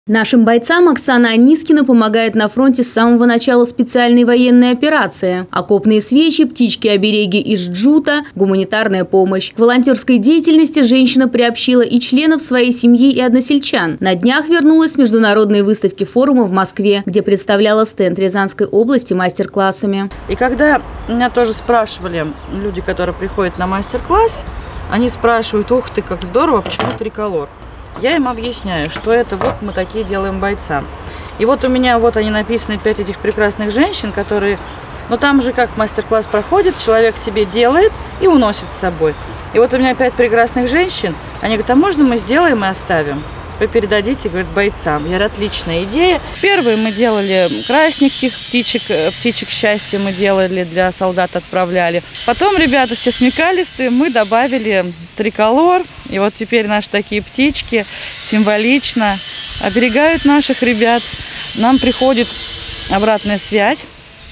Нашим бойцам Оксана Анискина помогает на фронте с самого начала специальной военной операции. Окопные свечи, птички-обереги из джута, гуманитарная помощь. К волонтерской деятельности женщина приобщила и членов своей семьи, и односельчан. На днях вернулась с международной выставки форума в Москве, где представляла стенд Рязанской области мастер-классами. И когда меня тоже спрашивали люди, которые приходят на мастер-класс, они спрашивают: ух ты, как здорово, почему триколор? Я им объясняю, что это вот мы такие делаем бойцам. И вот у меня вот они написаны, 5 этих прекрасных женщин, которые, ну там же как мастер-класс проходит, человек себе делает и уносит с собой. И вот у меня 5 прекрасных женщин, они говорят: а можно мы сделаем и оставим? Вы передадите, говорит, бойцам. Я говорю: отличная идея. Первые мы делали красненьких птичек счастья мы делали, для солдат отправляли. Потом ребята все смекалистые, мы добавили триколор. И вот теперь наши такие птички символично оберегают наших ребят. Нам приходит обратная связь.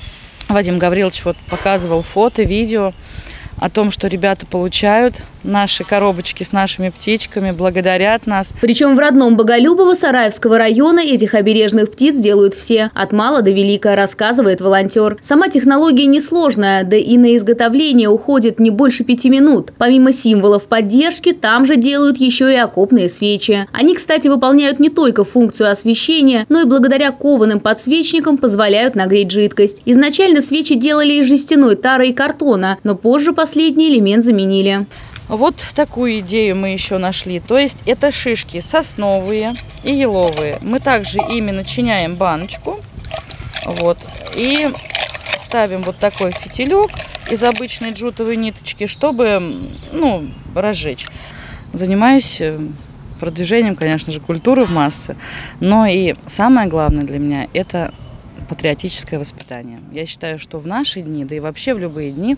Вадим Гаврилович вот показывал фото, видео о том, что ребята получают наши коробочки с нашими птичками, благодарят нас. Причем в родном Боголюбово Сараевского района этих обережных птиц делают все, от мала до велика, рассказывает волонтер. Сама технология несложная, да и на изготовление уходит не больше 5 минут. Помимо символов поддержки, там же делают еще и окопные свечи. Они, кстати, выполняют не только функцию освещения, но и благодаря кованым подсвечникам позволяют нагреть жидкость. Изначально свечи делали из жестяной тары и картона, но позже последний элемент заменили. Вот такую идею мы еще нашли. То есть это шишки сосновые и еловые. Мы также ими начиняем баночку. Вот. И ставим вот такой фитилек из обычной джутовой ниточки, чтобы, разжечь. Занимаюсь продвижением, конечно же, культуры в массы. Но и самое главное для меня – это патриотическое воспитание. Я считаю, что в наши дни, да и вообще в любые дни,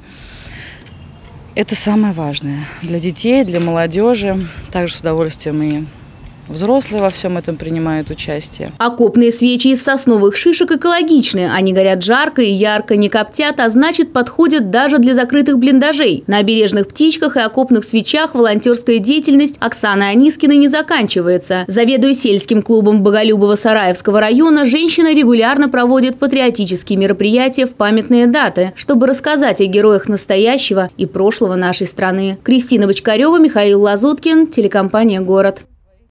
это самое важное для детей, для молодежи. Также с удовольствием и взрослые во всем этом принимают участие. Окопные свечи из сосновых шишек экологичны. Они горят жарко и ярко, не коптят, а значит подходят даже для закрытых блиндажей. На обережных птичках и окопных свечах волонтерская деятельность Оксаны Анискиной не заканчивается. Заведуя сельским клубом Боголюбово-Сараевского района, женщина регулярно проводит патриотические мероприятия в памятные даты, чтобы рассказать о героях настоящего и прошлого нашей страны. Кристина Бочкарева, Михаил Лазуткин, телекомпания «Город».